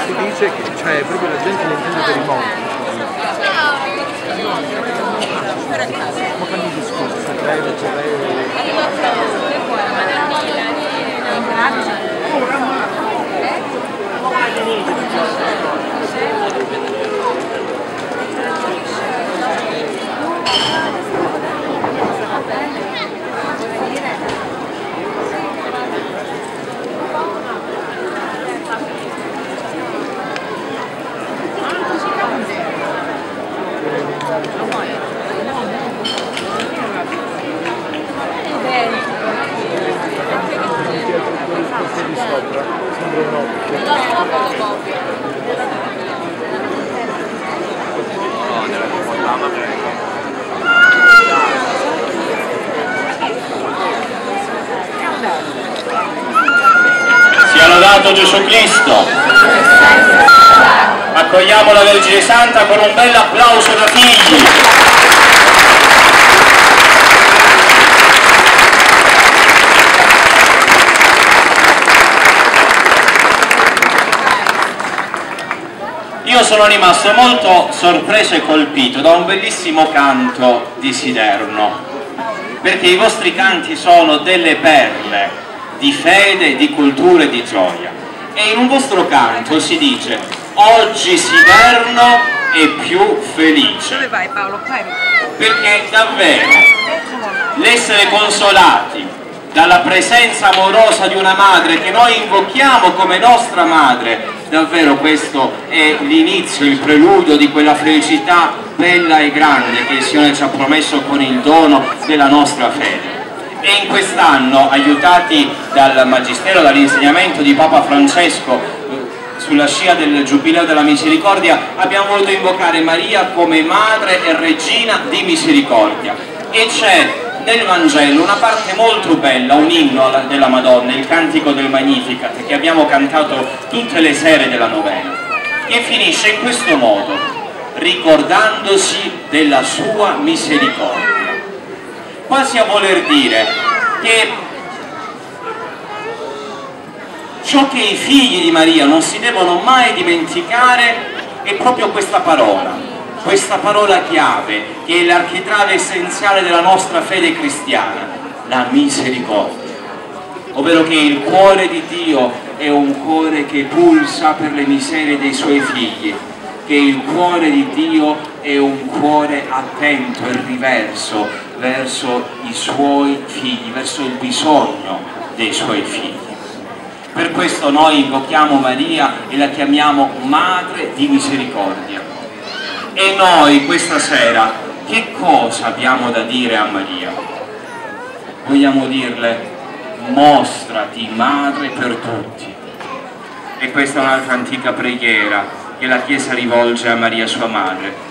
si dice che cioè, proprio la gente ne intende per i morti. Ma fanno i discorsi, se breve, c'è di sopra, sembra un occhio. Sia lodato Gesù Cristo. Accogliamo la Vergine Santa con un bel applauso da figli. Io sono rimasto molto sorpreso e colpito da un bellissimo canto di Siderno, perché i vostri canti sono delle perle di fede, di cultura e di gioia. E in un vostro canto si dice: oggi Siderno è più felice. Dove vai Paolo? Perché davvero l'essere consolati dalla presenza amorosa di una madre che noi invochiamo come nostra madre, davvero questo è l'inizio, il preludio di quella felicità bella e grande che il Signore ci ha promesso con il dono della nostra fede. E in quest'anno, aiutati dal Magistero, dall'insegnamento di Papa Francesco, sulla scia del Giubileo della Misericordia, abbiamo voluto invocare Maria come Madre e Regina di Misericordia. E c'è nel Vangelo una parte molto bella, un inno della Madonna, il Cantico del Magnificat, che abbiamo cantato tutte le sere della novena, che finisce in questo modo: ricordandosi della sua misericordia. Quasi a voler dire che ciò che i figli di Maria non si devono mai dimenticare è proprio questa parola chiave, che è l'architrave essenziale della nostra fede cristiana, la misericordia. Ovvero che il cuore di Dio è un cuore che pulsa per le miserie dei suoi figli, che il cuore di Dio è un cuore attento e riverso verso i suoi figli, verso il bisogno dei suoi figli. Per questo noi invochiamo Maria e la chiamiamo Madre di Misericordia. E noi questa sera che cosa abbiamo da dire a Maria? Vogliamo dirle: mostrati madre per tutti. E questa è un'altra antica preghiera che la Chiesa rivolge a Maria sua madre.